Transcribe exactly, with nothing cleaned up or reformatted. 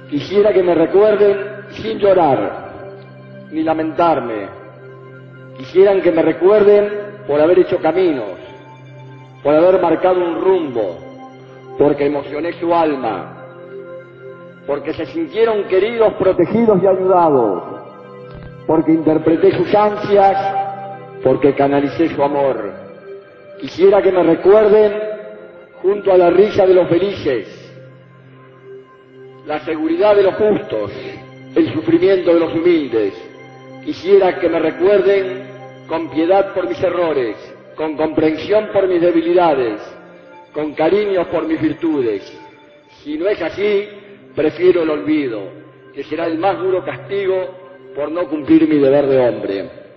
Quisiera que me recuerden sin llorar, ni lamentarme. Quisieran que me recuerden por haber hecho caminos, por haber marcado un rumbo, porque emocioné su alma, porque se sintieron queridos, protegidos y ayudados, porque interpreté sus ansias, porque canalicé su amor. Quisiera que me recuerden junto a la risa de los felices, la seguridad de los justos, el sufrimiento de los humildes. Quisiera que me recuerden con piedad por mis errores, con comprensión por mis debilidades, con cariño por mis virtudes. Si no es así, prefiero el olvido, que será el más duro castigo por no cumplir mi deber de hombre.